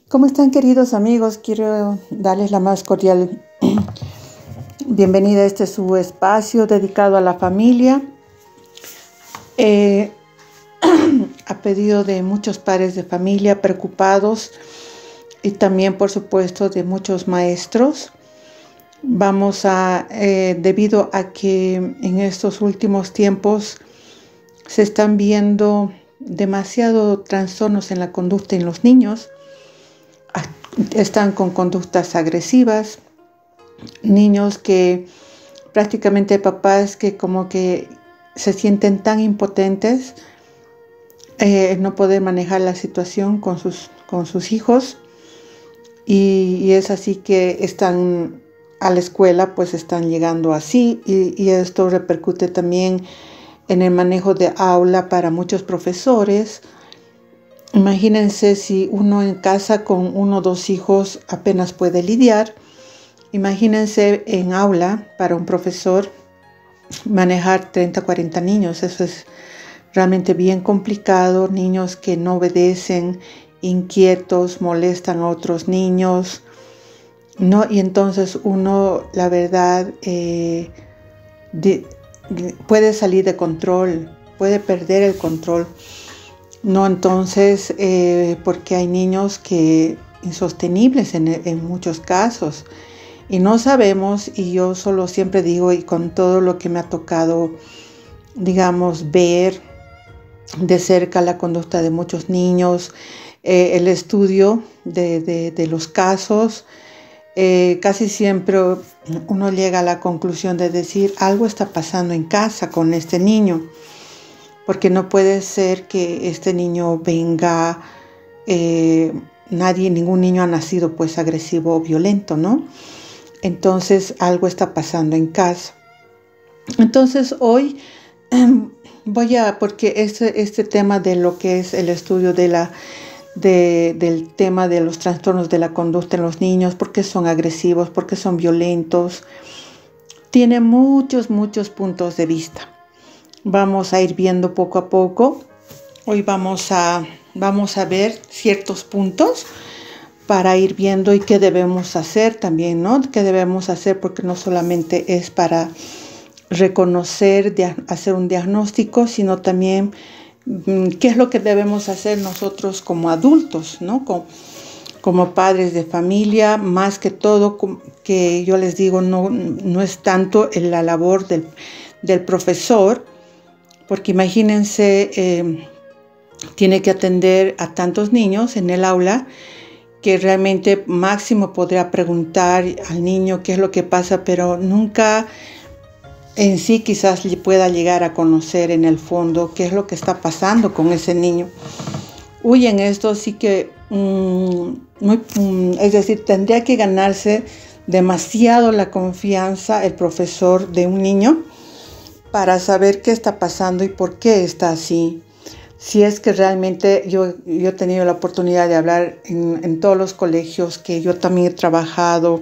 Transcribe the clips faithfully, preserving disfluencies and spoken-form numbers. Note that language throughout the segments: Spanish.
¿Cómo están, queridos amigos? Quiero darles la más cordial bienvenida a este su espacio dedicado a la familia. Eh, a pedido de muchos padres de familia preocupados y también, por supuesto, de muchos maestros. Vamos a, eh, debido a que en estos últimos tiempos se están viendo demasiados trastornos en la conducta en los niños. Están con conductas agresivas, niños que prácticamente papás que como que se sienten tan impotentes, eh, no poder manejar la situación con sus, con sus hijos, y, y es así que están a la escuela, pues están llegando así, y, y esto repercute también en el manejo de aula para muchos profesores. Imagínense si uno en casa con uno o dos hijos apenas puede lidiar. Imagínense en aula para un profesor manejar treinta, cuarenta niños. Eso es realmente bien complicado. Niños que no obedecen, inquietos, molestan a otros niños, ¿no? Y entonces uno, la verdad, eh, de, de, puede salir de control, puede perder el control. No, entonces, eh, porque hay niños que insostenibles en, en muchos casos y no sabemos, y yo solo siempre digo, y con todo lo que me ha tocado, digamos, ver de cerca la conducta de muchos niños, eh, el estudio de, de, de los casos, eh, casi siempre uno llega a la conclusión de decir, algo está pasando en casa con este niño. Porque no puede ser que este niño venga, eh, nadie, ningún niño ha nacido pues agresivo o violento, ¿no? Entonces algo está pasando en casa. Entonces hoy eh, voy a, porque este, este tema de lo que es el estudio de la, de, del tema de los trastornos de la conducta en los niños, por qué son agresivos, por qué son violentos, tiene muchos, muchos puntos de vista. Vamos a ir viendo poco a poco. Hoy vamos a, vamos a ver ciertos puntos para ir viendo y qué debemos hacer también, ¿no? ¿Qué debemos hacer? Porque no solamente es para reconocer, hacer un diagnóstico, sino también qué es lo que debemos hacer nosotros como adultos, ¿no? Como, como padres de familia, más que todo, que yo les digo, no, no es tanto en la labor del, del profesor, porque imagínense, eh, tiene que atender a tantos niños en el aula que realmente máximo podrá preguntar al niño qué es lo que pasa, pero nunca en sí quizás pueda llegar a conocer en el fondo qué es lo que está pasando con ese niño. Uy, en esto sí que, um, muy, um, es decir, tendría que ganarse demasiado la confianza el profesor de un niño para saber qué está pasando y por qué está así. Si es que realmente yo, yo he tenido la oportunidad de hablar en, en todos los colegios que yo también he trabajado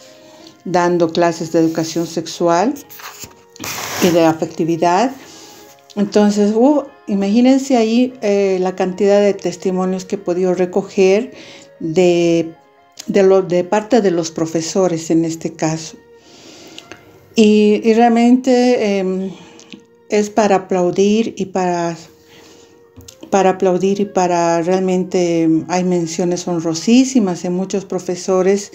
dando clases de educación sexual y de afectividad. Entonces, uh, imagínense ahí eh, la cantidad de testimonios que he podido recoger de, de, lo, de parte de los profesores en este caso. Y, y realmente eh, es para aplaudir y para, para aplaudir y para realmente eh, hay menciones honrosísimas en muchos profesores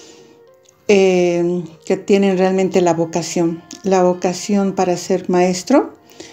eh, que tienen realmente la vocación, la vocación para ser maestro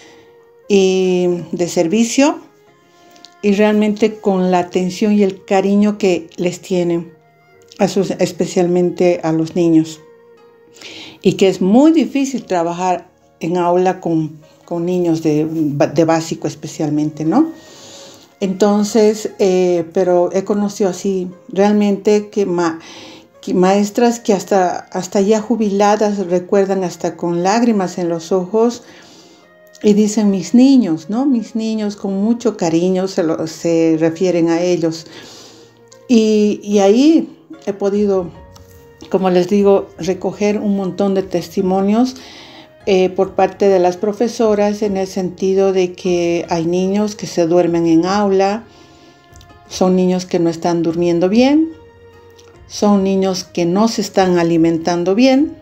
y de servicio y realmente con la atención y el cariño que les tienen, a sus, especialmente a los niños. Y que es muy difícil trabajar en aula con, con niños de, de básico especialmente, ¿no? Entonces, eh, pero he conocido así realmente que, ma, que maestras que hasta, hasta ya jubiladas recuerdan hasta con lágrimas en los ojos y dicen mis niños, ¿no? Mis niños con mucho cariño se, lo, se refieren a ellos. Y, y ahí he podido, como les digo, recoger un montón de testimonios eh, por parte de las profesoras en el sentido de que hay niños que se duermen en aula son niños que no están durmiendo bien, son niños que no se están alimentando bien,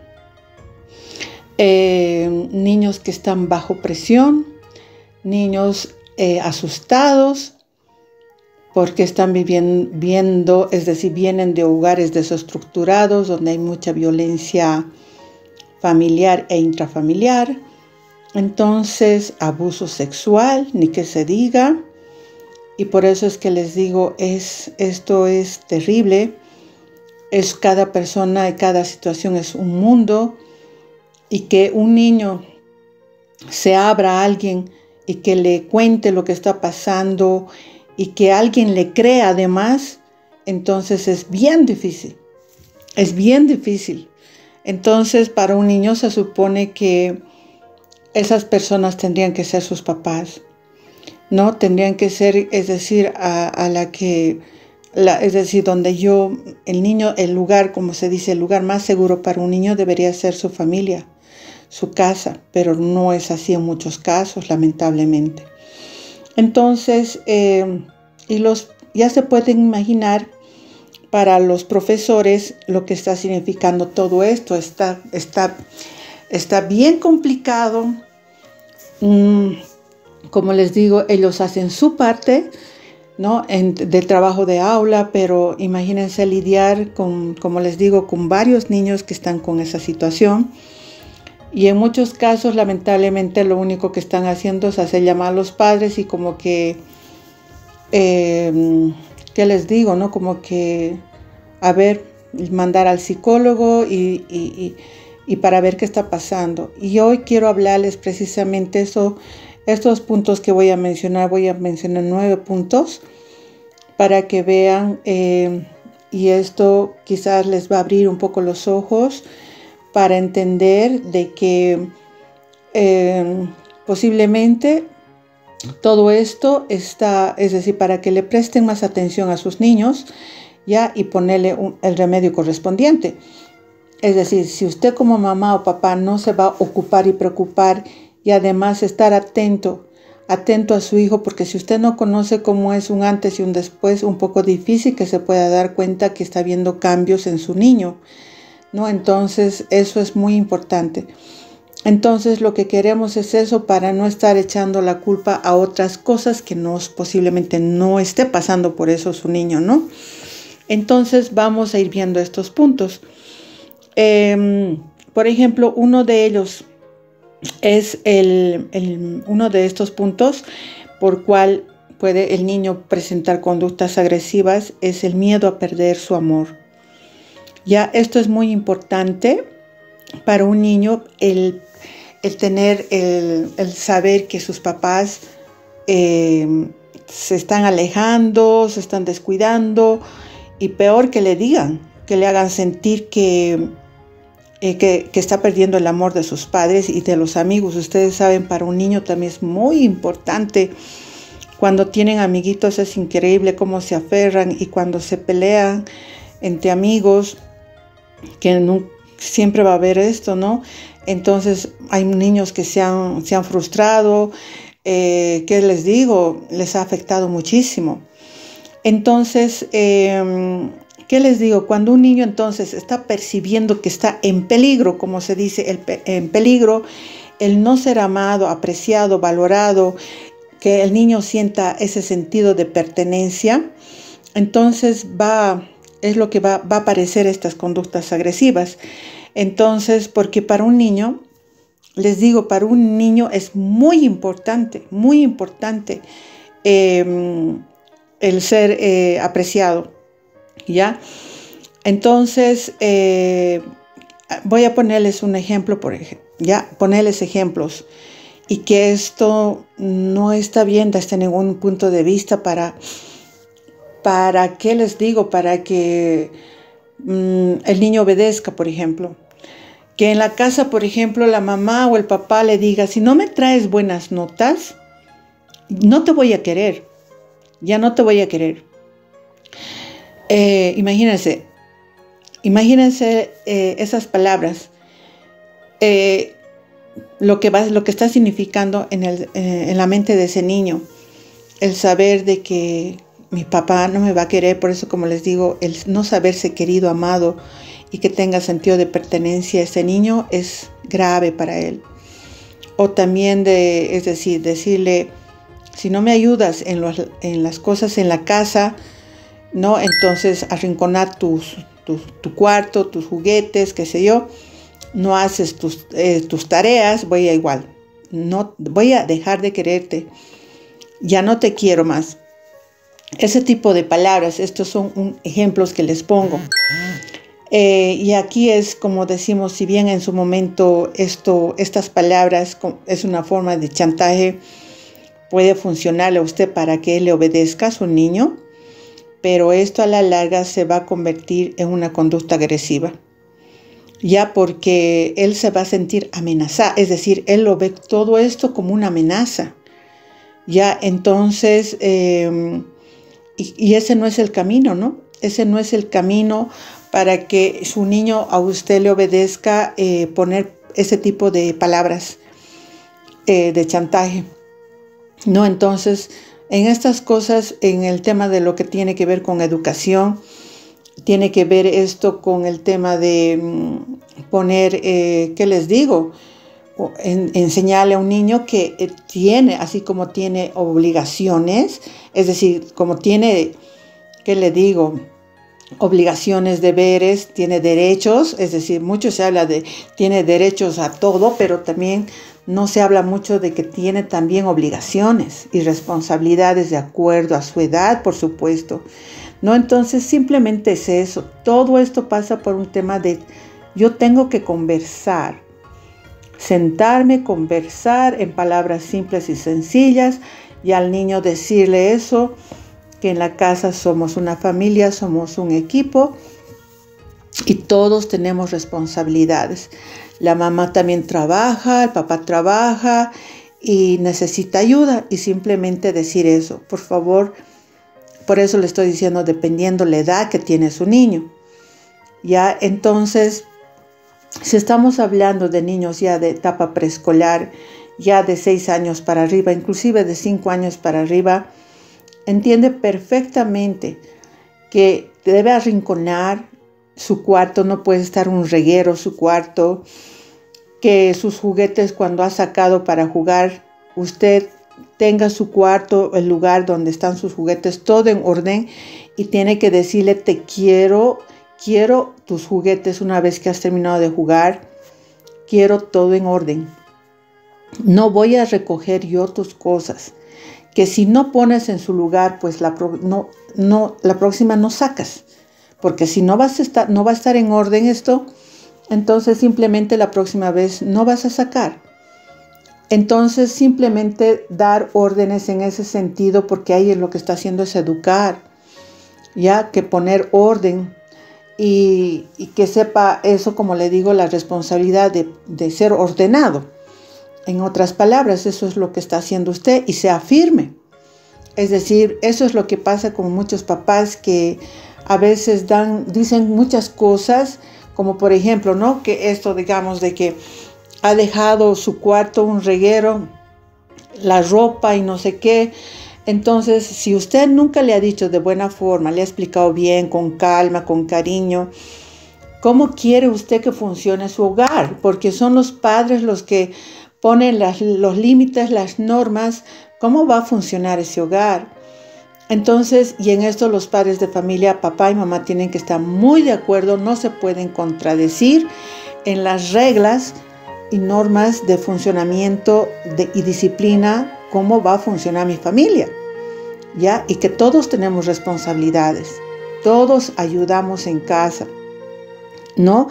eh, niños que están bajo presión, niños eh, asustados porque están viviendo, es decir, vienen de hogares desestructurados donde hay mucha violencia familiar e intrafamiliar. Entonces, abuso sexual, ni que se diga. Y por eso es que les digo, es, esto es terrible. Es cada persona y cada situación es un mundo. Y que un niño se abra a alguien y que le cuente lo que está pasando y que alguien le crea además, entonces es bien difícil. Es bien difícil. Entonces, para un niño se supone que esas personas tendrían que ser sus papás, ¿no? Tendrían que ser, es decir, a, a la que, la, es decir, donde yo, el niño, el lugar, como se dice, el lugar más seguro para un niño debería ser su familia, su casa, pero no es así en muchos casos, lamentablemente. Entonces, eh, y los, ya se pueden imaginar para los profesores lo que está significando todo esto. Está, está, está bien complicado. Mm, como les digo, ellos hacen su parte, ¿no? En, del trabajo de aula, pero imagínense lidiar con, como les digo, con varios niños que están con esa situación. Y en muchos casos, lamentablemente, lo único que están haciendo es hacer llamar a los padres y como que, eh, ¿qué les digo? ¿No? Como que, a ver, mandar al psicólogo y, y, y, y para ver qué está pasando. Y hoy quiero hablarles precisamente eso, estos puntos que voy a mencionar. Voy a mencionar nueve puntos para que vean, eh, y esto quizás les va a abrir un poco los ojos para entender de que eh, posiblemente todo esto está, es decir, para que le presten más atención a sus niños, ya, y ponerle un, el remedio correspondiente. Es decir, si usted como mamá o papá no se va a ocupar y preocupar y además estar atento, atento a su hijo, porque si usted no conoce cómo es un antes y un después, un poco difícil que se pueda dar cuenta que está habiendo cambios en su niño, ¿no? Entonces, eso es muy importante. Entonces, lo que queremos es eso para no estar echando la culpa a otras cosas que nos, posiblemente no esté pasando por eso su niño, ¿no? Entonces, vamos a ir viendo estos puntos. Eh, por ejemplo, uno de ellos es el, el, uno de estos puntos por cual puede el niño presentar conductas agresivas, es el miedo a perder su amor. Ya, esto es muy importante para un niño, el, el tener, el, el saber que sus papás eh, se están alejando, se están descuidando, y peor que le digan, que le hagan sentir que, eh, que, que está perdiendo el amor de sus padres y de los amigos. Ustedes saben, para un niño también es muy importante. Cuando tienen amiguitos es increíble cómo se aferran, y cuando se pelean entre amigos, que no, siempre va a haber esto, ¿no? Entonces hay niños que se han, se han frustrado, eh, ¿qué les digo? Les ha afectado muchísimo. Entonces, eh, ¿qué les digo? Cuando un niño entonces está percibiendo que está en peligro, como se dice, el pe- en peligro, el no ser amado, apreciado, valorado, que el niño sienta ese sentido de pertenencia, entonces va, es lo que va, va a aparecer estas conductas agresivas. Entonces, porque para un niño, les digo, para un niño es muy importante, muy importante eh, el ser eh, apreciado, ¿ya? Entonces, eh, voy a ponerles un ejemplo, por ejemplo, ¿ya? Ponerles ejemplos, y que esto no está bien desde ningún punto de vista para, para ¿qué les digo? Para que mmm, el niño obedezca, por ejemplo. Que en la casa, por ejemplo, la mamá o el papá le diga, si no me traes buenas notas, no te voy a querer, ya no te voy a querer. Eh, imagínense, imagínense eh, esas palabras, eh, lo que va, lo que está significando en, el, eh, en la mente de ese niño, el saber de que mi papá no me va a querer. Por eso, como les digo, el no saberse querido, amado y que tenga sentido de pertenencia a ese niño es grave para él. O también, de, es decir, decirle, si no me ayudas en, los, en las cosas en la casa, ¿no? Entonces arrinconar tus, tus, tu cuarto, tus juguetes, qué sé yo, no haces tus, eh, tus tareas, voy a igual, no, voy a dejar de quererte, ya no te quiero más. Ese tipo de palabras, estos son un, ejemplos que les pongo. Eh, y aquí es como decimos, si bien en su momento esto, estas palabras es una forma de chantaje, puede funcionarle a usted para que él le obedezca a su niño, pero esto a la larga se va a convertir en una conducta agresiva. Ya porque él se va a sentir amenazado, es decir, él lo ve todo esto como una amenaza. Ya entonces, eh, y, y ese no es el camino, ¿no? Ese no es el camino para que su niño a usted le obedezca, eh, poner ese tipo de palabras eh, de chantaje. No, entonces, en estas cosas, en el tema de lo que tiene que ver con educación, tiene que ver esto con el tema de mm, poner, eh, ¿qué les digo? En, enseñarle a un niño que eh, tiene, así como tiene obligaciones, es decir, como tiene, ¿qué le digo? Obligaciones, deberes, tiene derechos, es decir, mucho se habla de, tiene derechos a todo, pero también no se habla mucho de que tiene también obligaciones y responsabilidades de acuerdo a su edad, por supuesto. No, entonces simplemente es eso. Todo esto pasa por un tema de yo tengo que conversar, sentarme, conversar en palabras simples y sencillas y al niño decirle eso, que en la casa somos una familia, somos un equipo y todos tenemos responsabilidades. La mamá también trabaja, el papá trabaja y necesita ayuda y simplemente decir eso. Por favor, por eso le estoy diciendo, dependiendo la edad que tiene su niño. Ya, entonces, si estamos hablando de niños ya de etapa preescolar, ya de seis años para arriba, inclusive de cinco años para arriba, entiende perfectamente que debe arrinconar su cuarto, no puede estar un reguero su cuarto, que sus juguetes cuando ha sacado para jugar, usted tenga su cuarto, el lugar donde están sus juguetes, todo en orden y tiene que decirle te quiero, quiero tus juguetes una vez que has terminado de jugar, quiero todo en orden. No voy a recoger yo tus cosas, que si no pones en su lugar, pues la, pro, no, no, la próxima no sacas, porque si no, vas a estar, no va a estar en orden esto, entonces simplemente la próxima vez no vas a sacar. Entonces simplemente dar órdenes en ese sentido, porque ahí lo que está haciendo es educar, ya que poner orden y, y que sepa eso, como le digo, la responsabilidad de, de ser ordenado. En otras palabras, eso es lo que está haciendo usted y sea firme. Es decir, eso es lo que pasa con muchos papás que a veces dan, dicen muchas cosas, como por ejemplo, ¿no? Que esto, digamos, de que ha dejado su cuarto un reguero, la ropa y no sé qué. Entonces, si usted nunca le ha dicho de buena forma, le ha explicado bien, con calma, con cariño, ¿cómo quiere usted que funcione su hogar? Porque son los padres los que ponen las, los límites, las normas, ¿cómo va a funcionar ese hogar? Entonces, y en esto los padres de familia, papá y mamá, tienen que estar muy de acuerdo, no se pueden contradecir en las reglas y normas de funcionamiento de, y disciplina, cómo va a funcionar mi familia, ¿ya? Y que todos tenemos responsabilidades, todos ayudamos en casa, ¿no?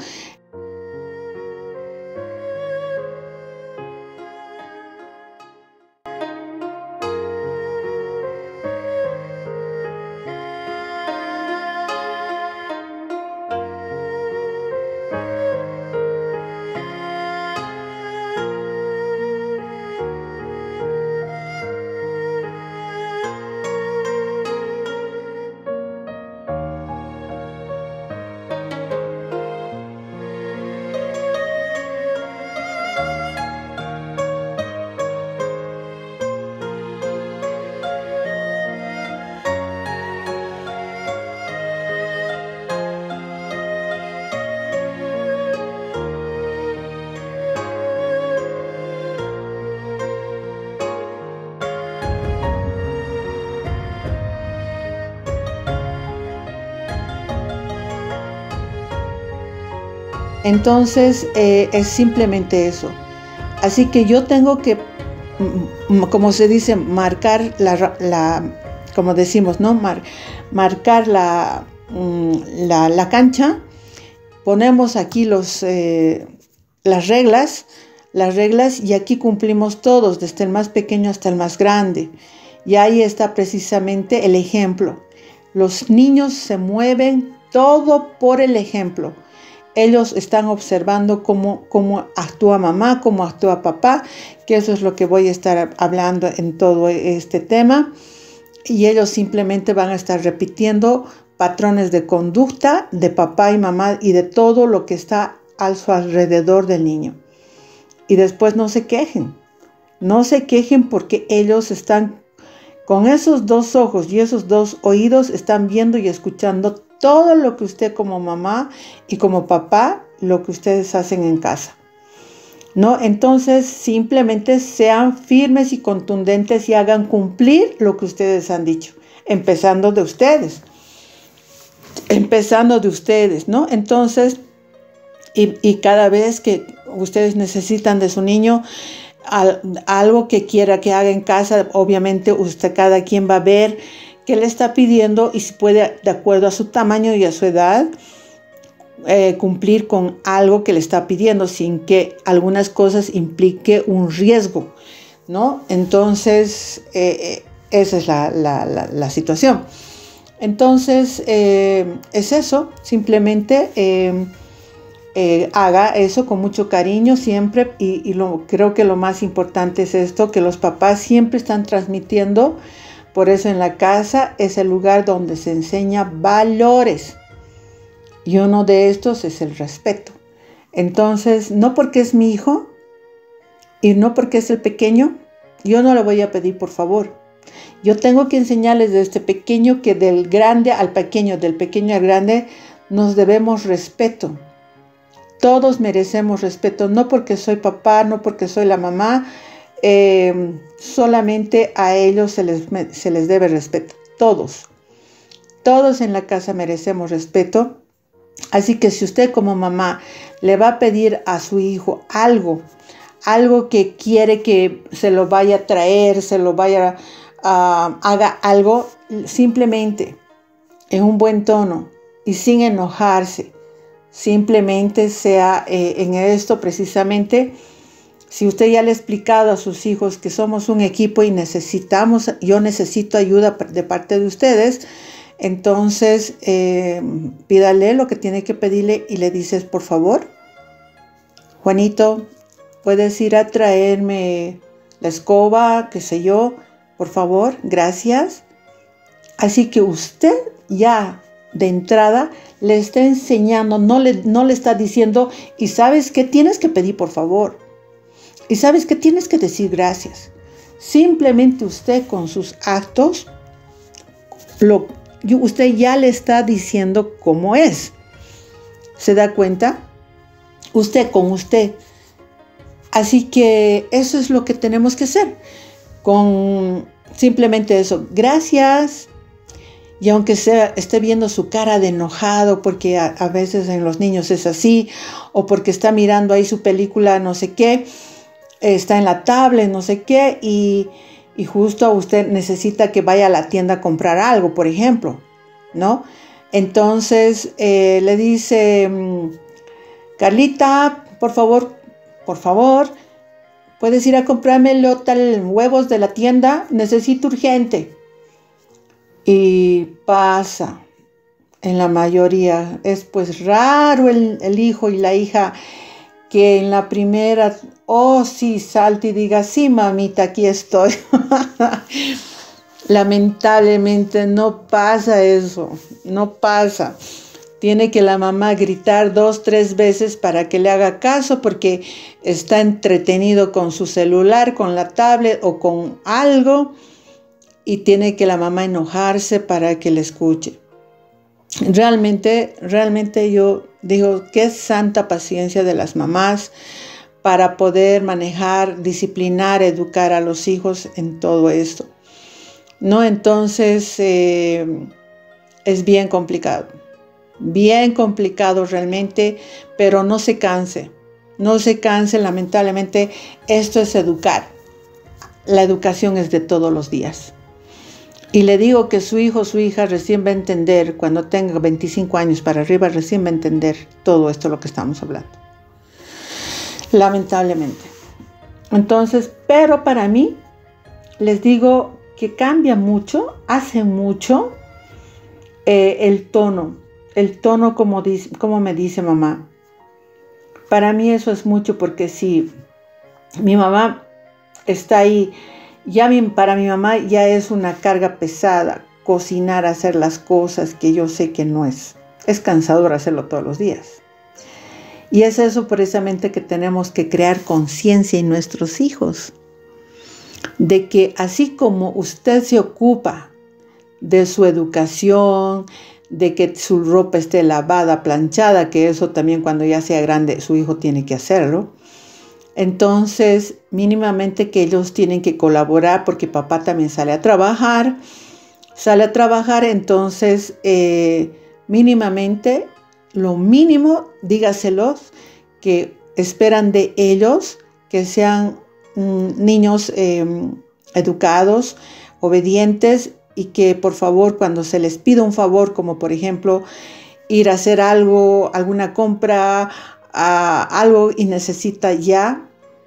Entonces, eh, es simplemente eso. Así que yo tengo que, como se dice, marcar la, la como decimos, ¿no? Mar, marcar la, la, la cancha. Ponemos aquí los, eh, las reglas, las reglas y aquí cumplimos todos, desde el más pequeño hasta el más grande. Y ahí está precisamente el ejemplo. Los niños se mueven todo por el ejemplo. Ellos están observando cómo, cómo actúa mamá, cómo actúa papá, que eso es lo que voy a estar hablando en todo este tema. Y ellos simplemente van a estar repitiendo patrones de conducta de papá y mamá y de todo lo que está a su alrededor del niño. Y después no se quejen. No se quejen porque ellos están con esos dos ojos y esos dos oídos, están viendo y escuchando todo lo que usted como mamá y como papá, lo que ustedes hacen en casa, ¿no? Entonces, simplemente sean firmes y contundentes y hagan cumplir lo que ustedes han dicho, empezando de ustedes, empezando de ustedes, ¿no? Entonces, y, y cada vez que ustedes necesitan de su niño, al, algo que quiera que haga en casa, obviamente usted, cada quien va a ver qué le está pidiendo y si puede, de acuerdo a su tamaño y a su edad, eh, cumplir con algo que le está pidiendo sin que algunas cosas implique un riesgo, ¿no? Entonces, eh, esa es la, la, la, la situación. Entonces, eh, es eso, simplemente eh, eh, haga eso con mucho cariño siempre y, y lo, creo que lo más importante es esto, que los papás siempre están transmitiendo. Por eso en la casa es el lugar donde se enseña valores. Y uno de estos es el respeto. Entonces, no porque es mi hijo y no porque es el pequeño, yo no le voy a pedir por favor. Yo tengo que enseñarles desde este pequeño que del grande al pequeño, del pequeño al grande, nos debemos respeto. Todos merecemos respeto, no porque soy papá, no porque soy la mamá, eh, solamente a ellos se les, se les debe respeto. Todos, todos en la casa merecemos respeto. Así que si usted como mamá le va a pedir a su hijo algo, algo que quiere que se lo vaya a traer, se lo vaya a, uh, haga algo, simplemente en un buen tono y sin enojarse, simplemente sea eh, en esto precisamente. Si usted ya le ha explicado a sus hijos que somos un equipo y necesitamos, yo necesito ayuda de parte de ustedes, entonces eh, pídale lo que tiene que pedirle y le dices, por favor, Juanito, puedes ir a traerme la escoba, qué sé yo, por favor, gracias. Así que usted ya de entrada le está enseñando, no le, no le está diciendo, y sabes qué tienes que pedir por favor, y sabes qué tienes que decir gracias. Simplemente usted con sus actos, lo, usted ya le está diciendo cómo es. ¿Se da cuenta? Usted con usted. Así que eso es lo que tenemos que hacer. Con simplemente eso. Gracias. Y aunque sea, esté viendo su cara de enojado, porque a, a veces en los niños es así, o porque está mirando ahí su película no sé qué, está en la tablet no sé qué, y, y justo usted necesita que vaya a la tienda a comprar algo, por ejemplo, ¿no? Entonces eh, le dice, Carlita, por favor, por favor, ¿puedes ir a comprarme tal huevos de la tienda? Necesito urgente. Y pasa, en la mayoría, es pues raro el, el hijo y la hija que en la primera, oh sí, salte y diga, sí mamita, aquí estoy. Lamentablemente no pasa eso, no pasa. Tiene que la mamá gritar dos, tres veces para que le haga caso porque está entretenido con su celular, con la tablet o con algo. Y tiene que la mamá enojarse para que le escuche. Realmente, realmente yo digo, qué santa paciencia de las mamás para poder manejar, disciplinar, educar a los hijos en todo esto. ¿No? Entonces, eh, es bien complicado. bien complicado realmente, pero no se canse, no se canse, lamentablemente esto es educar. La educación es de todos los días. Y le digo que su hijo o su hija recién va a entender, cuando tenga veinticinco años para arriba, recién va a entender todo esto lo que estamos hablando. Lamentablemente. Entonces, pero para mí, les digo que cambia mucho, hace mucho eh, el tono. El tono como, dice, como me dice mamá. Para mí eso es mucho porque si mi mamá está ahí, ya mi, para mi mamá ya es una carga pesada cocinar, hacer las cosas que yo sé que no es. Es cansador hacerlo todos los días. Y es eso precisamente que tenemos que crear conciencia en nuestros hijos. De que así como usted se ocupa de su educación, de que su ropa esté lavada, planchada, que eso también cuando ya sea grande su hijo tiene que hacerlo. Entonces, mínimamente que ellos tienen que colaborar porque papá también sale a trabajar. Sale a trabajar, entonces, eh, mínimamente, lo mínimo, dígaselos, que esperan de ellos que sean mm, niños eh, educados, obedientes, y que por favor cuando se les pida un favor, como por ejemplo ir a hacer algo, alguna compra, a algo y necesita ya,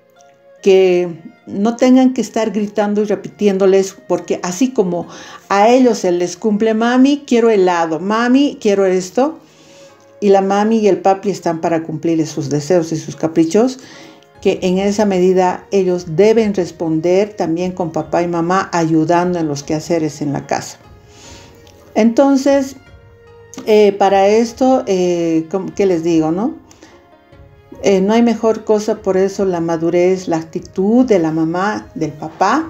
que no tengan que estar gritando y repitiéndoles, porque así como a ellos se les cumple, mami, quiero helado, mami, quiero esto, y la mami y el papi están para cumplirles sus deseos y sus caprichos, que en esa medida ellos deben responder también con papá y mamá ayudando en los quehaceres en la casa. Entonces, eh, para esto, eh, ¿qué les digo, no? Eh, no hay mejor cosa, por eso la madurez, la actitud de la mamá, del papá,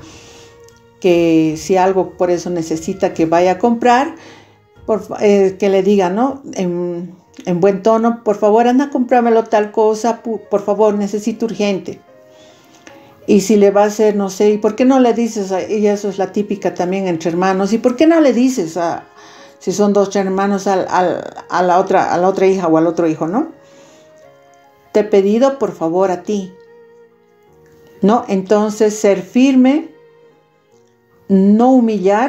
que si algo por eso necesita que vaya a comprar, por, eh, que le diga, ¿no? En, en buen tono, por favor, anda a comprármelo tal cosa, por favor, necesito urgente. Y si le va a hacer, no sé, ¿y por qué no le dices? A, y eso es la típica también entre hermanos, ¿y por qué no le dices a, si son dos hermanos, al, al, a, la otra, a la otra hija o al otro hijo, ¿no? Te he pedido por favor a ti, ¿no? Entonces, ser firme, no humillar,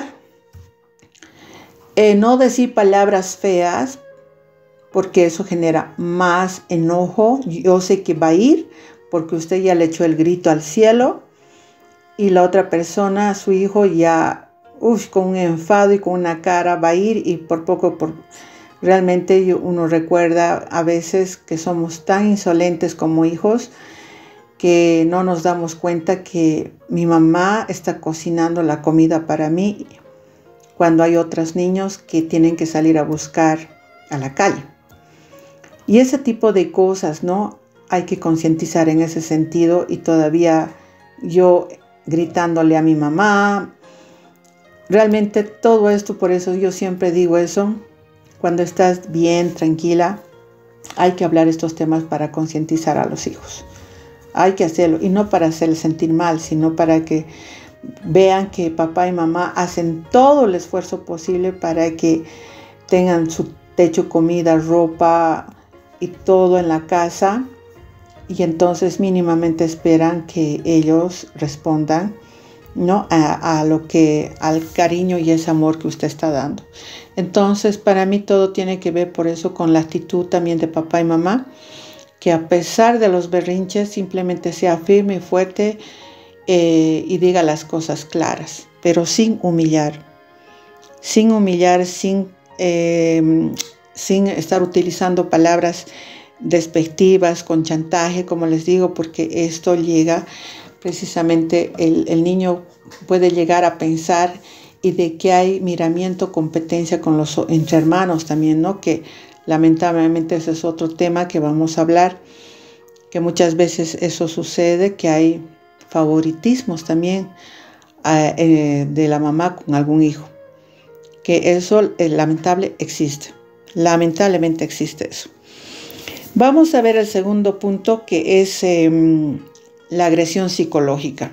eh, no decir palabras feas, porque eso genera más enojo. Yo sé que va a ir, porque usted ya le echó el grito al cielo, y la otra persona, su hijo, ya uf, con un enfado y con una cara va a ir, y por poco, por, realmente uno recuerda a veces que somos tan insolentes como hijos, que no nos damos cuenta que mi mamá está cocinando la comida para mí, cuando hay otros niños que tienen que salir a buscar a la calle. Y ese tipo de cosas, ¿no? Hay que concientizar en ese sentido, y todavía yo gritándole a mi mamá. Realmente todo esto, por eso yo siempre digo eso, cuando estás bien, tranquila, hay que hablar estos temas para concientizar a los hijos. Hay que hacerlo, y no para hacerles sentir mal, sino para que vean que papá y mamá hacen todo el esfuerzo posible para que tengan su techo, comida, ropa y todo en la casa, y entonces mínimamente esperan que ellos respondan, ¿no? A, a lo que, al cariño y ese amor que usted está dando. Entonces, para mí todo tiene que ver por eso con la actitud también de papá y mamá, que a pesar de los berrinches simplemente sea firme y fuerte, eh, y diga las cosas claras, pero sin humillar, sin humillar, sin eh, sin estar utilizando palabras despectivas, con chantaje, como les digo, porque esto llega precisamente, el, el niño puede llegar a pensar, y de que hay miramiento, competencia con los entre hermanos también, ¿no? Que lamentablemente ese es otro tema que vamos a hablar, que muchas veces eso sucede, que hay favoritismos también eh, de la mamá con algún hijo, que eso eh, lamentable existe. Lamentablemente existe eso. Vamos a ver el segundo punto, que es eh, la agresión psicológica.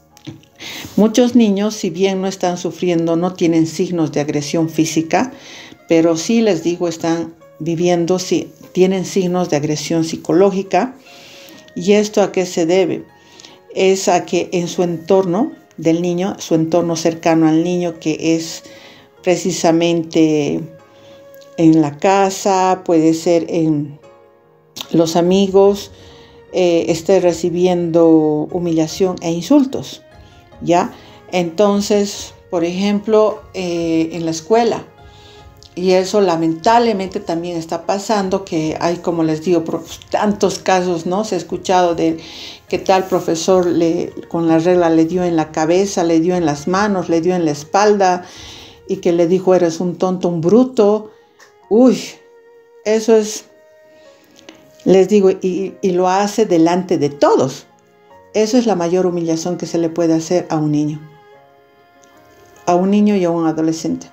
Muchos niños, si bien no están sufriendo, no tienen signos de agresión física, pero sí les digo, están viviendo, si tienen signos de agresión psicológica. ¿Y esto a qué se debe? Es a que en su entorno del niño, su entorno cercano al niño, que es precisamente en la casa, puede ser en los amigos, eh, esté recibiendo humillación e insultos, ¿ya? Entonces, por ejemplo, eh, en la escuela, y eso lamentablemente también está pasando, que hay, como les digo, tantos casos, ¿no? Se ha escuchado de que tal profesor le, con la regla le dio en la cabeza, le dio en las manos, le dio en la espalda, y que le dijo, eres un tonto, un bruto. Uy, eso es, les digo, y, y lo hace delante de todos. Eso es la mayor humillación que se le puede hacer a un niño. A un niño y a un adolescente.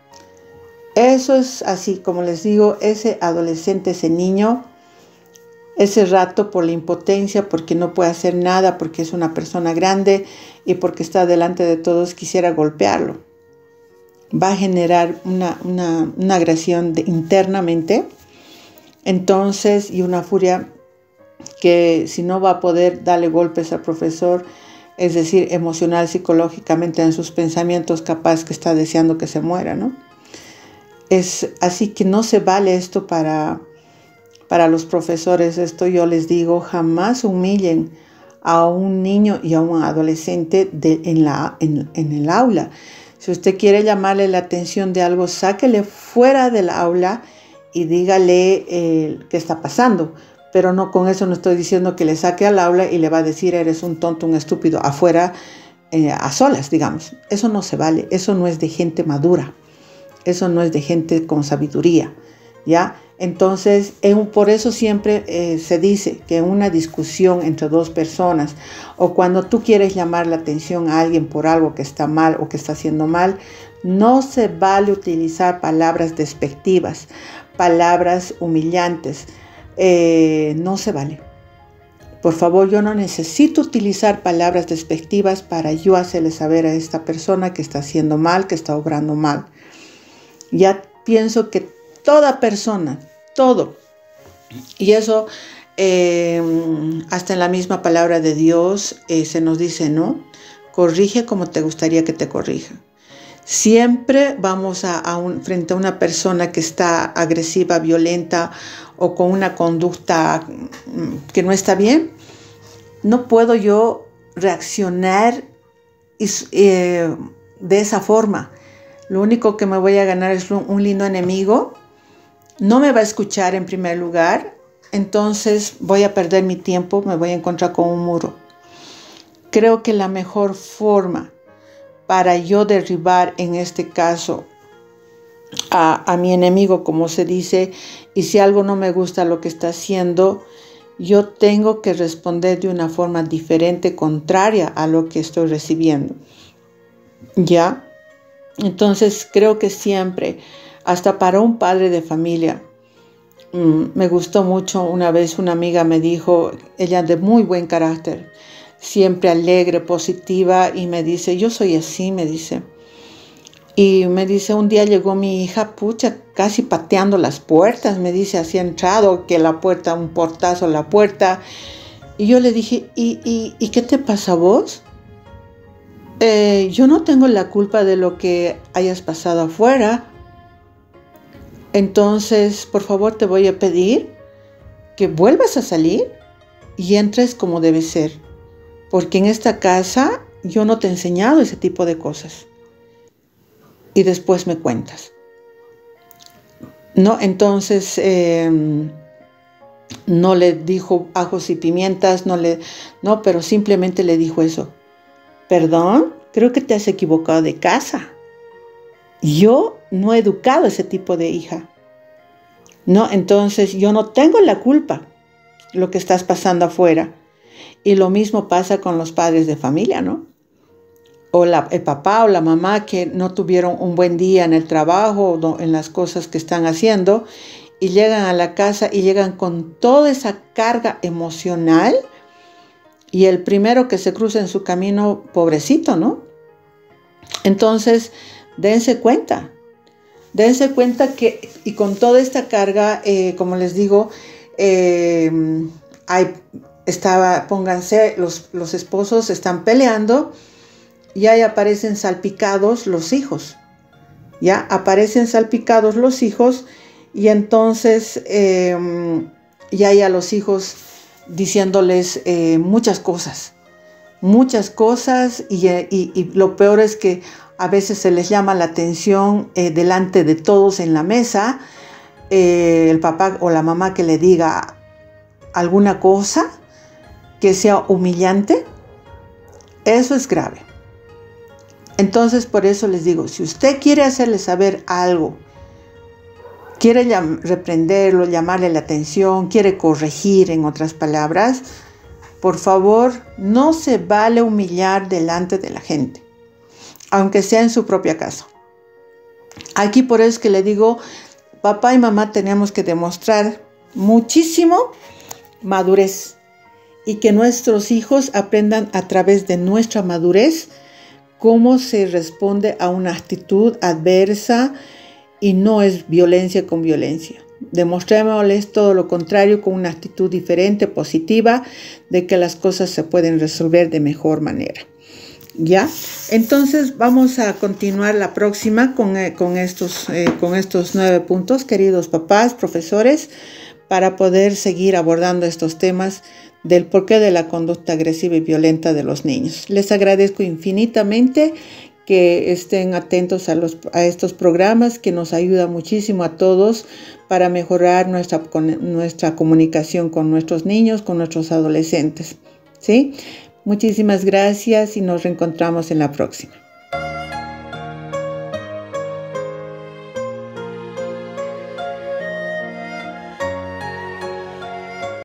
Eso es así, como les digo, ese adolescente, ese niño, ese rato por la impotencia, porque no puede hacer nada, porque es una persona grande y porque está delante de todos, quisiera golpearlo. Va a generar una, una, una agresión de, internamente, entonces, y una furia que si no va a poder darle golpes al profesor, es decir, emocional, psicológicamente en sus pensamientos, capaz que está deseando que se muera, ¿no? Es así que no se vale esto para, para los profesores. Esto yo les digo, jamás humillen a un niño y a un adolescente de, en, la, en, en el aula. Si usted quiere llamarle la atención de algo, sáquele fuera del aula y dígale eh, qué está pasando. Pero no, con eso no estoy diciendo que le saque al aula y le va a decir eres un tonto, un estúpido, afuera, eh, a solas, digamos. Eso no se vale, eso no es de gente madura. Eso no es de gente con sabiduría, ¿ya? Entonces, en, por eso siempre eh, se dice que en una discusión entre dos personas o cuando tú quieres llamar la atención a alguien por algo que está mal o que está haciendo mal, no se vale utilizar palabras despectivas, palabras humillantes. Eh, no se vale. Por favor, yo no necesito utilizar palabras despectivas para yo hacerle saber a esta persona que está haciendo mal, que está obrando mal. Ya pienso que toda persona, todo, y eso eh, hasta en la misma palabra de Dios eh, se nos dice, ¿no? Corrige como te gustaría que te corrija. Siempre vamos a, a un, frente a una persona que está agresiva, violenta o con una conducta que no está bien, no puedo yo reaccionar y, eh, de esa forma. Lo único que me voy a ganar es un lindo enemigo. No me va a escuchar en primer lugar. Entonces voy a perder mi tiempo. Me voy a encontrar con un muro. Creo que la mejor forma para yo derribar en este caso a, a mi enemigo, como se dice, y si algo no me gusta lo que está haciendo, yo tengo que responder de una forma diferente, contraria a lo que estoy recibiendo. ¿Ya? Entonces creo que siempre, hasta para un padre de familia, mmm, me gustó mucho una vez una amiga me dijo, ella de muy buen carácter, siempre alegre, positiva, y me dice, yo soy así, me dice. Y me dice, un día llegó mi hija, pucha, casi pateando las puertas, me dice, así ha entrado, que la puerta, un portazo a la puerta. Y yo le dije, ¿y, y, ¿y qué te pasa a vos? Eh, yo no tengo la culpa de lo que hayas pasado afuera. Entonces, por favor, te voy a pedir que vuelvas a salir y entres como debe ser. Porque en esta casa yo no te he enseñado ese tipo de cosas. Y después me cuentas. No, entonces eh, no le dijo ajos y pimientas, no le, no, pero simplemente le dijo eso. Perdón, creo que te has equivocado de casa. Yo no he educado a ese tipo de hija. No, entonces yo no tengo la culpa de lo que estás pasando afuera. Y lo mismo pasa con los padres de familia, ¿no? O la, el papá o la mamá que no tuvieron un buen día en el trabajo o en las cosas que están haciendo y llegan a la casa y llegan con toda esa carga emocional. Y el primero que se cruza en su camino, pobrecito, ¿no? Entonces, dense cuenta. dense cuenta que, y con toda esta carga, eh, como les digo, eh, hay, estaba, pónganse, los, los esposos están peleando y ahí aparecen salpicados los hijos, ya aparecen salpicados los hijos y entonces eh, ya hay a los hijos diciéndoles eh, muchas cosas, muchas cosas y, y, y lo peor es que a veces se les llama la atención eh, delante de todos en la mesa, eh, el papá o la mamá que le diga alguna cosa que sea humillante. Eso es grave. Entonces, por eso les digo, si usted quiere hacerle saber algo, quiere llam- reprenderlo, llamarle la atención, quiere corregir, en otras palabras, por favor, no se vale humillar delante de la gente, aunque sea en su propia casa. Aquí por eso es que le digo, papá y mamá tenemos que demostrar muchísimo madurez y que nuestros hijos aprendan a través de nuestra madurez cómo se responde a una actitud adversa y no es violencia con violencia. Demostrémosles todo lo contrario con una actitud diferente, positiva, de que las cosas se pueden resolver de mejor manera. ¿Ya? Entonces vamos a continuar la próxima con, eh, con, estos, eh, con estos nueve puntos, queridos papás, profesores, para poder seguir abordando estos temas del porqué de la conducta agresiva y violenta de los niños. Les agradezco infinitamente que estén atentos a, los, a estos programas que nos ayudan muchísimo a todos para mejorar nuestra, con, nuestra comunicación con nuestros niños, con nuestros adolescentes. ¿Sí? Muchísimas gracias y nos reencontramos en la próxima.